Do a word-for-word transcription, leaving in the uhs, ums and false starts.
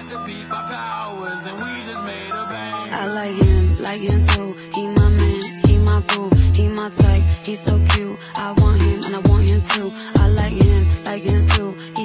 I like him, like him too. He my man, he my boo, he my type, he's so cute. I want him and I want him too. I like him, like him too.